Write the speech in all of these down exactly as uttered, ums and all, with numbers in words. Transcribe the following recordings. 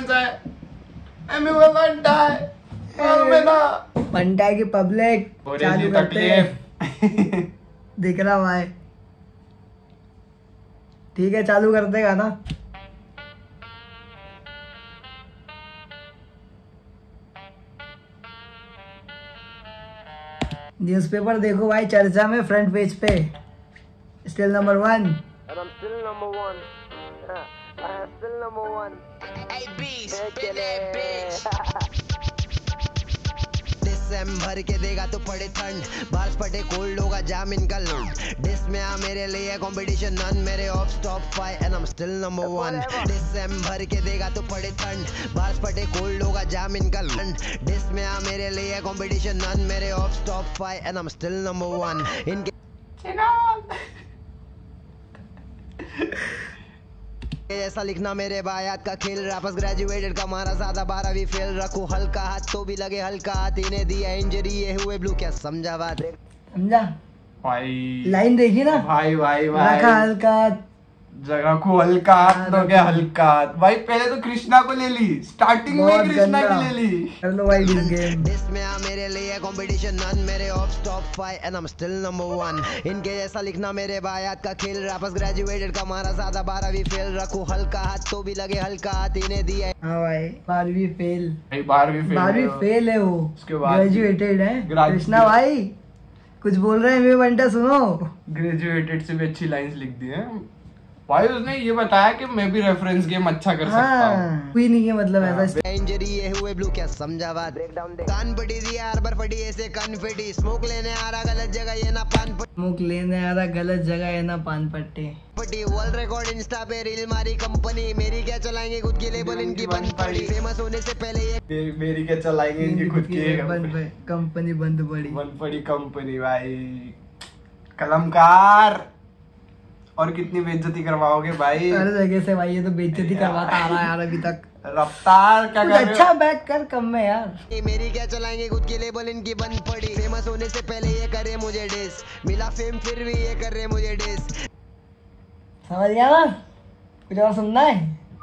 कौन सा है? एमी वो बंटा है, बंटा की पब्लिक चालू करते हैं। दिख रहा भाई, ठीक है चालू कर देगा ना। न्यूज़पेपर देखो भाई, चर्चा में फ्रंट पेज पे स्टिल नंबर वन। भर के देगा तो पड़े ठंड, बारिश पटे कोल्ड होगा जाम इनका लूट। डिस में आ मेरे लिए कंपटीशन नन, मेरे off top five and I am still number one. Diss भर के देगा तो पड़े ठंड, बारिश पटे कोल्ड होगा जाम इनका लूट। डिस में आ मेरे लिए कंपटीशन नन, मेरे off top five and I am still number one. इनके ऐसा लिखना मेरे बायात का खेल, वापस ग्रेजुएटेड का मारा ज्यादा बारहवीं फेल। रखो हल्का हाथ तो भी लगे हल्का हाथ, इन्हें दिया इंजरी ये हुए ब्लू, क्या समझा बात? समझा भाई, लाइन देखी ना भाई भाई भाई, रखा हल्का जगह को हल्का हाथ तो क्या हल्का हाथ भाई। पहले तो कृष्णा को ले ली, स्टार्टिंग में कृष्णा की ले ली। कर लो भाई डिस गेम। डिस में आ मेरे लिए कंपटीशन नन, मेरे off top five and I am still number one. इनके जैसा लिखना मेरे बायात का खेल, वापस ग्रेजुएटेड का मारा ज्यादा बारहवीं फेल। रखो हल्का हाथ तो भी लगे हल्का हाथ, इन्हें दिया। हाँ भाई बारहवीं फेल, बारहवीं फेल, बारहवीं फेल है वो, उसके बाद ग्रेजुएटेड है। कृष्णा भाई कुछ बोल रहे हैं मेरे बंटा, सुनो। ग्रेजुएटेड से भी अच्छी लाइंस लिख दी है भाई। उसने ये बताया कि मैं भी रेफरेंस गेम अच्छा कर सकता हूँ। कोई नहीं है मतलब ऐसा। इंजरी ये हुए ब्लू, क्या समझा बात? कान पटी दी हार्बर फटी ऐसे कन्फेटी, स्मोक लेने आ रहा गलत जगह ये ना पान पट्टी, स्मोक लेने आ रहा गलत जगह ये ना पान पट्टी। पट्टी वर्ल्ड रिकॉर्ड इंस्टा पे रील मारी कंपनी, मेरी क्या चलाएंगे खुद की लेबल इनकी बंद पड़ी। फेमस होने से पहले ये मेरी क्या चलाएंगे इनकी खुद की कंपनी बंद पड़ी, बंद पड़ी कंपनी भाई। कलमकार और कितनी बेइज्जती करवाओगे भाई? हर जगह से भाई, ये तो बेइज्जती करवाता आ रहा है यार अभी तक। रफ्तार क्या कर अच्छा बैक कर कम में यार। मेरी क्या चलाएंगे खुद की लेबल इनकी बंद पड़ी। फेमस होने से पहले ये करे मुझे डिस, मिला फेम फिर भी ये कर रहे मुझे डिस। समझ गया ना? कुछ और सुनना है?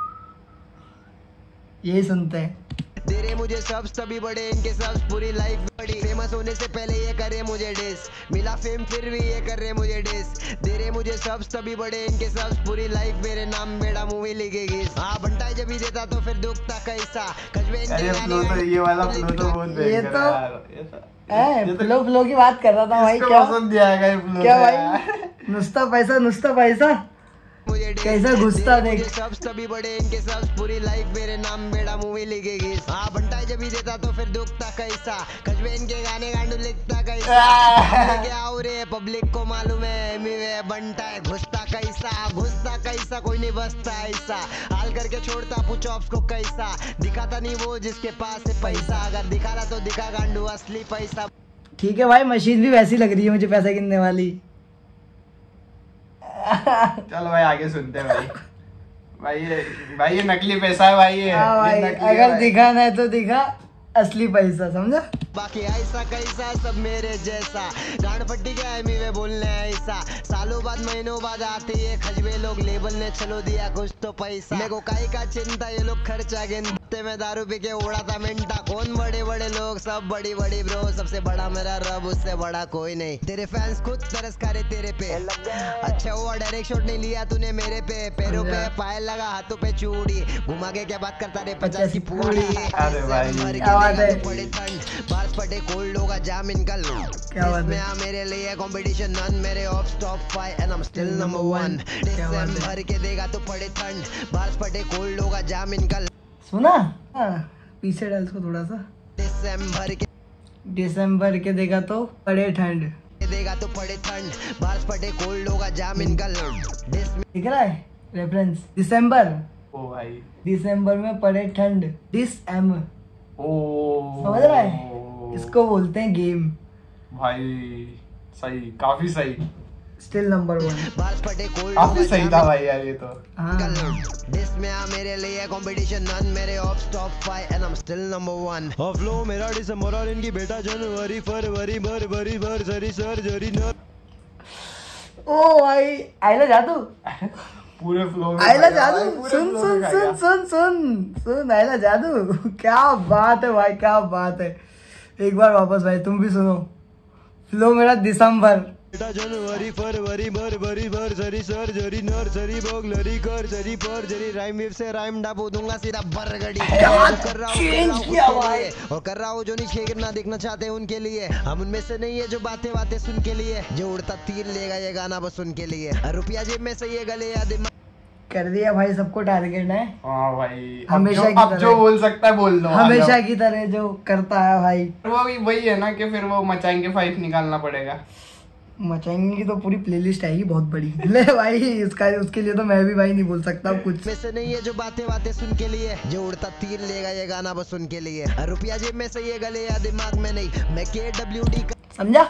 यही सुनते हैं। दे रहे मुझे सब्स तभी बड़े इनके सब्स, पूरी लाइफ बड़ी। फेमस होने से पहले ये करे मुझे डिस, मिला फेम फिर भी ये कर रहे मुझे डिस। दे रहे मुझे सब्स तभी बड़े इनके सब्स, पूरी लाइफ मेरे नाम बेड़ा मूवी लिखेगी। हाँ बंटाई जब भी देता तो फिर दुखता कैसा, कजवे इनके फ्लो तो ये वाला फ्लो तो बहुत ये तो है। फ्लो फ्लो की बात कर रहा था भाई। क्या पसंद आएगा ये फ्लो? क्या भाई, नुस्ता पैसा नुस्ता पैसा कैसा घुसता देख। सब सभी बड़े इनके सब, पूरी लाइफ मेरे नाम बेड़ा मूवी लिखेगी। हाँ बंटाई जब भी देता तो फिर दुखता कैसा, कजवे इनके गाने गांडू लिखता कैसा। क्या हो रे पब्लिक को मालूम है मिवे बंटाई घुसता कैसा, घुसता कैसा कोई नहीं बसता ऐसा। हाल करके छोड़ता पूछ ऑप्स को कैसा, दिखाता नहीं वो जिसके पास है पैसा। अगर दिखा रहा तो दिखा गांडू असली पैसा। ठीक है भाई, मशीन भी वैसी लग रही है मुझे पैसा गिनने वाली। चलो भाई आगे सुनते हैं भाई। भाई ये भाई ये नकली पैसा है भाई। ये, हाँ भाई, ये अगर दिखा नहीं तो दिखा असली पैसा, समझा? बाकी ऐसा कैसा सब मेरे जैसा, गांड फट्टी क्या है मीवे बोलने ऐसा। सालों बाद महीनों बाद आते ये खजवे लोग, लेबल ने चलो दिया कुछ तो पैसा। मेरे को काई का चिंता ये लोग खर्चा गिनते, में दारू पी के उड़ा था मिंटा। कौन बड़े बड़े लोग सब बड़ी बड़ी ब्रो, सबसे बड़ा मेरा रब उससे बड़ा कोई नहीं। तेरे फैंस खुद तरस करे तेरे पे, अच्छा हुआ डायरेक्ट शॉट नहीं लिया तूने मेरे पे। पैरों पे पायल लगा हाथों पे चूड़ी, घुमा के क्या बात करता रे पचासी पूरी। अरे भाई पड़े ठंड बारिश पटे कोल्ड होगा जाम इनका लूट। क्या बात है? मेरे लिए कंपटीशन नन, मेरे off top five and I am still number one. भर के देगा तो पड़े ठंड बारिश पटे कोल्ड होगा जाम इनका। सुना? हाँ, पीछे डाल इसको थोड़ा सा। दिसंबर के दिसंबर के देगा तो पड़े ठंड, देगा तो पड़े ठंड बारिश पटे कोल्ड होगा जाम इनका। दिख रहा है रेफरेंस? दिसंबर, ओ भाई दिसंबर में पड़े ठंड, दिस एम। ओ समझ रहा है? इसको बोलते हैं गेम भाई। सही, काफी सही, स्टिल नंबर वन। काफी सही था भाई यार ये तो। हाँ। दिस में आ मेरे लिए कंपटीशन नन, मेरे off top five and I am still number one. Off लो मेरा दिसंबर और इनकी बेटा जनवरी फरवरी फरवरी फरवरी सर्जरी न। ओ भाई आइला जा तू। पूरे फ्लो में आयला खाएगा भाई, जादू पूरे सुन flow सुन में सुन खाएगा। सुन सुन सुन आयला जादू क्या बात है भाई, क्या बात है। एक बार वापस भाई तुम भी सुनो। फ्लो मेरा दिसंबर, जनवरी फरवरी फरवरी फरवरी सर्जरी नर्सरी बगलरी करजरी परजरी राइम वेव से राइम डाबो दूंगा सीधा बरगड़ी कर रहा हूँ चेंज किया भाई। और कर रहा हूँ जो नीचे गिरना देखना चाहते हैं उनके लिए। हम उनमें से नहीं है जो बातें बातें सुन के लिए, जो उड़ता तीर लेगा ये गाना बस उनके लिए। रुपया जेब में से ये गले या दिमाग कर दिया भाई, सबको टारगेट है हाँ भाई, अब हमेशा जो की अब तरह। जो बोल सकता है बोल दो। हमेशा की तरह जो करता है भाई। वो भी वही है ना कि फिर वो मचाएंगे फाइव निकालना पड़ेगा। मचाएंगे की तो पूरी प्लेलिस्ट आएगी बहुत बड़ी। ले भाई उसका उसके लिए तो मैं भी भाई नहीं बोल सकता कुछ। में से नहीं है जो बातें बातें सुन के लिए, जो उड़ता तीर लेगा ये गाना बस उनके लिए। रुपया जेब में से ये गले या दिमाग में नहीं, मैं के डब्ल्यू डी समझा,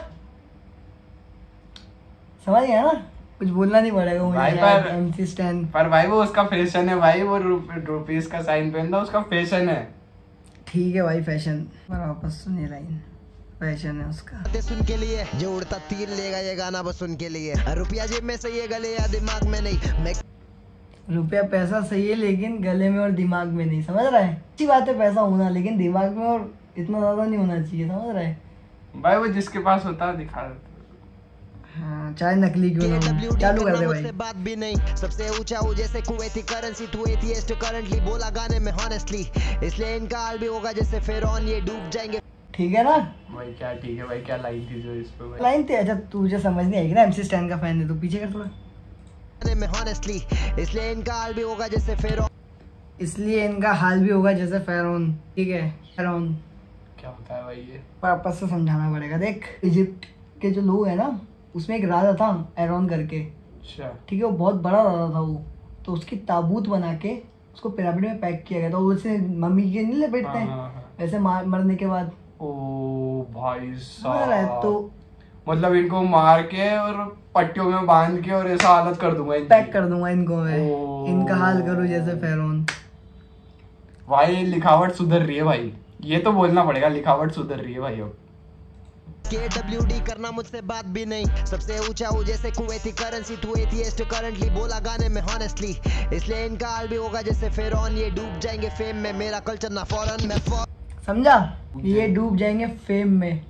समझ गया ना, कुछ बोलना नहीं पड़ेगा भाई मुझे। पर- एमसी स्टैंड पर भाई वो उसका फैशन है भाई, वो रुपीस का साइन पहनता उसका फैशन है। ठीक है भाई, फैशन। वापस सुनिए लाइन, फैशन है उसका। बातें सुन के लिए, जो उड़ता तीर लेगा ये गाना बस उनके लिए। रुपया जेब में से ये गले या दिमाग में नहीं, मैं रुपया पैसा सही है लेकिन गले में और दिमाग में नहीं, समझ रहा है। अच्छी बात है पैसा होना, लेकिन दिमाग में और इतना ज्यादा नहीं होना चाहिए, समझ रहा है। भाई वो जिसके पास होता है दिखा देता है। हाँ चाहे नकली क्यों ना हो। चालू कर दे भाई। मुझसे बात भी नहीं, सबसे ऊंचा हूँ जैसे Kuwaiti currency to atheist currently बोला गाने में हॉनेस्टली, इसलिए इनका हाल भी होगा जैसे फिरौन ये डूब जाएंगे। ठीक है ना भाई क्या ठीक है भाई, क्या लाइन थी जो इस पे भाई। लाइन थी। अच्छा तुझे समझ नहीं आएगी ना, एमसी स्टैंड का फैन है तो पीछे कर थोड़ा। गाने में हॉनेस्टली, इसलिए इनका हाल भी होगा जैसे फिरौन। इसलिए इनका हाल भी होगा जैसे फेरोन। ठीक है, फेरोन क्या होता है भाई ये? वापस से समझाना पड़ेगा। देख इजिप्ट के जो लोग है ना, उसमें एक राजा था एरोन करके। अच्छा ठीक है, वो बहुत बड़ा राजा था वो। तो उसकी ताबूत बना के उसको पिरामिड में पैक किया गया था। वो वैसे मम्मी के नहीं लपेटते हाँ, हैं, हाँ, हाँ। वैसे मार मरने के बाद। ओ भाई समझ रहा है साहब, तो मतलब इनको मार के और पट्टियों में बांध के और ऐसा हालत कर दूंगा इनकी। पैक कर दूंगा इनको मैं, ओ। इनका हाल करूँ जैसे फेरोन। भाई लिखावट सुधर रही है भाई, ये तो बोलना पड़ेगा, लिखावट सुधर रही है भाई अब। के डब्ल्यू डी करना मुझसे बात भी नहीं, सबसे ऊंचा हूँ जैसे Kuwaiti currency to atheist currently बोला गाने में हॉनेस्टली, इसलिए इनका हाल भी होगा जैसे फिरौन ये डूब जाएंगे फेम में, मेरा कल्चर ना फौरन मैं फौरन। समझा, ये डूब जाएंगे फेम में।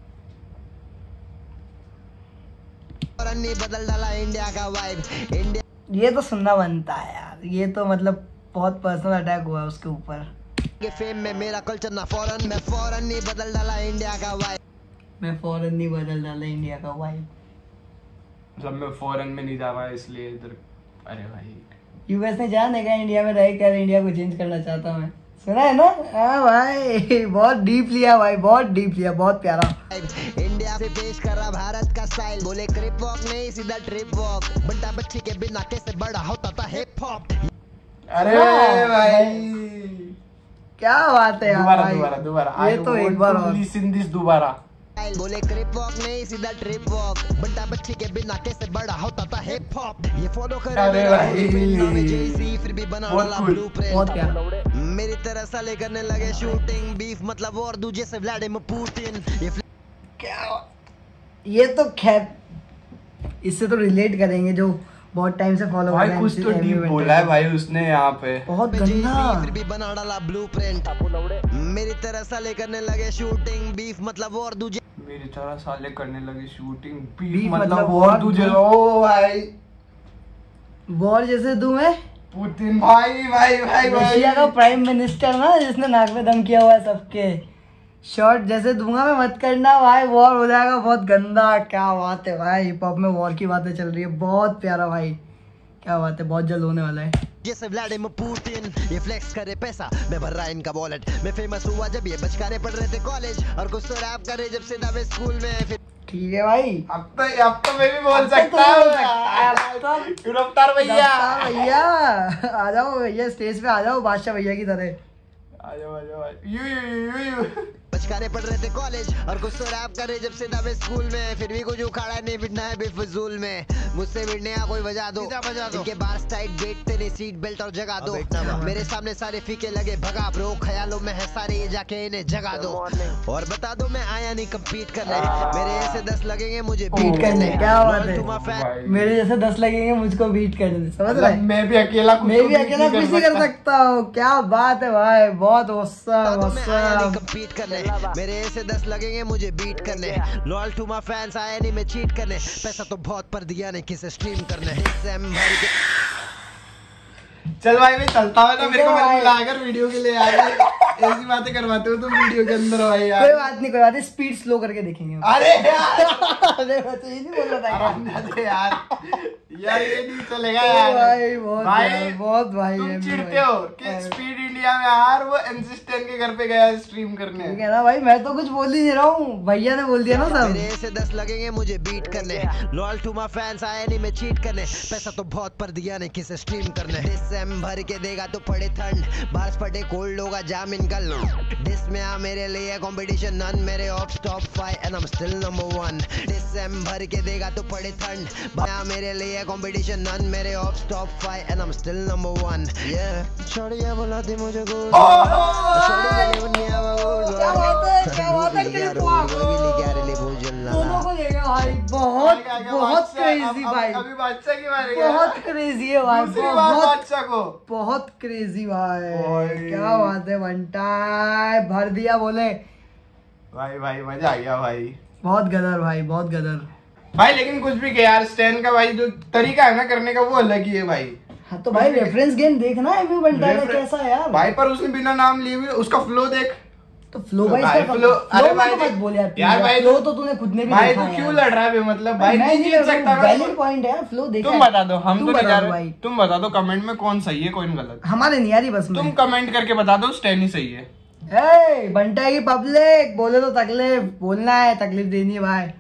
ने बदल डाला इंडिया का वाइब, इंडिया ये तो सुनना बनता है यार, ये तो मतलब बहुत पर्सनल अटैक हुआ है उसके ऊपर। के फेम में मेरा कल्चर ना फौरन, मैं फौरन ने बदल डाला इंडिया का वाइब। मैं फॉरेन नहीं बदल डाला इंडिया का वाइब। मतलब मैं फॉरेन में नहीं जा रहा इसलिए इधर। अरे भाई यूएस में जान है क्या, इंडिया में रह कर इंडिया को चेंज करना चाहता हूँ मैं। सुना है ना? हाँ भाई बहुत डीप लिया भाई, बहुत डीप लिया, बहुत प्यारा। इंडिया से पेश कर रहा भारत का स्टाइल, बोले क्रिप वॉक नहीं सीधा ट्रिप वॉक, बंटा बच्ची के बिना कैसे बड़ा होता था हिप हॉप। अरे हाँ, भाई क्या बात है यार दोबारा भाई। दोबारा दोबारा ये तो एक बार और। लिसन दिस दोबारा। बोले क्रिप वॉक नहीं सीधा ट्रिप वॉक, बंटा बच्ची के बिना कैसे बड़ा होता था हिप हॉप। ये फॉलो कर अरे भाई फिर भी बना बहुत डाला cool। ब्लूप्रिंट। बहुत प्यारा। मेरी तरह साले करने लगे शूटिंग बीफ मतलब और दूजे से व्लादिमीर पुतिन। ये क्या, ये तो खैर इससे तो रिलेट करेंगे जो बहुत टाइम से फॉलो कर भाई रहे हैं। कुछ तो डीप बोला है भाई उसने यहाँ पे। बहुत गंदा। फिर भी बना डाला ब्लूप्रिंट। मेरी तरह साले करने लगे शूटिंग बीफ मतलब और दूजे। मेरी तरह साले करने लगे शूटिंग बीफ बीफ मतलब मतलब और और तुझे। दू- ओ भाई वॉर जैसे दूं मैं। पुतिन भाई भाई भाई भाई रशिया का प्राइम मिनिस्टर ना, जिसने नाक में दम किया हुआ है सबके, शॉर्ट जैसे दूंगा मैं, मत करना भाई, वॉर हो जाएगा बहुत गंदा। क्या बात है भाई, हिप हॉप में वॉर की बातें चल रही है, बहुत प्यारा भाई, क्या बात है, बहुत जल्द होने वाला है। जैसे व्लादिमीर पुतिन ये फ्लेक्स करे पैसा, मैं भर रहा इनका वॉलेट। मैं फेमस हुआ जब ये बचकाने पढ़ रहे थे कॉलेज, और कुछ तो रैप करे जब से दावे स्कूल में। फिर ठीक है भाई, अब तो अब तो मैं भी बोल अब तो सकता तू हूँ। बोल सकता है, अब तो- गिरफ्तार भैया दफ्तार भैया आ जाओ भैया, स्टेज पे आ जाओ बादशाह भैया की तरह। आ जाओ आ जाओ आ जाओ। यू यू यू यू बचकाने पढ़ रहे थे कॉलेज और कुछ तो रैप कर रहे जब से था मैं स्कूल में। फिर भी कुछ उखाड़ा नहीं बिठना है बेफजूल में, मुझसे भिड़ने का कोई वजह दो, इनके बार टाइट बैठते नहीं सीट बेल्ट और जगा दो। मेरे सामने सारे फीके लगे भगा ब्रो, ख्यालों में है सारे ये जाके इन्हें जगा दो। और बता दो मैं आया नहीं कम्पीट करने, मेरे ऐसे दस लगेंगे मुझे बीट करने। क्या बात है, मेरे जैसे दस लगेंगे मुझको बीट करने, समझ रहे? मैं भी अकेला मैं भी अकेला कुछ नहीं कर सकता हूँ। क्या बात है भाई, बहुत औसम औसम। कम्पीट करने मेरे ऐसे दस लगेंगे मुझे बीट करने। लॉयल टू माय फैंस आया नहीं मैं चीट करने, पैसा तो बहुत पर दिया नहीं किसे स्ट्रीम करने। चल भाई मैं चलता हूँ ना, मेरे को मत बुला कर वीडियो के लिए यार, ऐसी बातें करवाते हो तुम वीडियो के अंदर भाई यार। कोई बात नहीं कोई बात नहीं, स्पीड स्लो करके देखेंगे। अरे यार अरे मैं तो ये नहीं बोल रहा था यार, यार ये नहीं चलेगा यार भाई। बहुत भाई बहुत भाई तुम चिढ़ते हो कि स्पीड इंडिया में यार वो एनसिस्टेंट के घर पे गया स्ट्रीम करने। ठीक है ना भाई, मैं तो कुछ बोल ही नहीं रहा हूँ, भैया ने बोल दिया ना सब। मेरे ऐसे दस लगेंगे मुझे बीट करने। लॉयल टू माय फैंस आया नहीं मैं चीट करने, पैसा तो बहुत पर दिया नहीं किसे स्ट्रीम करने। दिसंबर के देगा तो पड़े ठंड, बारिश पड़े कोल्ड होगा जाम इनका लो। दिस में आ मेरे लिए कंपटीशन नन, मेरे off top five and I am still number one. दिसंबर के देगा तो पड़े ठंड, आ मेरे लिए कंपटीशन नन, मेरे off top five and I am still number one. ये छोड़िया बुलाती मुझे गुड, छोड़िया लेवनिया गुड। क्या बात है, क्या बात है, यार वो भी लेके आ रहे ले भूल जलना दोनों को देगा भाई। बहुत बहुत क्रेजी भाई, अभी बादशाह की बारी है, बहुत क्रेजी है भाई, दूसरी बार बहुत बादशाह को बहुत क्रेजी भाई। ओए। क्या बात है, वन टाइम भर दिया बोले भाई भाई मजा आ गया भाई, बहुत गदर भाई, बहुत गदर भाई लेकिन कुछ भी क्या यार, स्टैन का भाई जो तरीका है ना करने का वो अलग ही है भाई। हाँ तो भाई रेफरेंस गेम देखना है, वन टाइम Refer- कैसा है यार भाई पर उसने बिना नाम लिए हुए उसका फ्लो देख। तो फ्लो भाई, भाई इसका फ्लो, फ्लो अरे में भाई तो मत बोल यार, यार भाई फ्लो तो तूने खुद ने भी भाई देखा तू है क्यों यार। लड़ रहा है बे, मतलब भाई मैं नहीं नहीं जीत सकता मैं। वैलिड पॉइंट है, फ्लो देखा तुम है। बता दो, हम तू तो नहीं बता जा दो रहे, भाई। तुम बता दो कमेंट में कौन सही है कौन गलत। हमारे नहीं आ रही बस में। तुम कमेंट करके बता दो स्टैन ही सही है। ए बंटा की पब्लिक बोले तो तकलीफ बोलना है, तकलीफ देनी है भाई।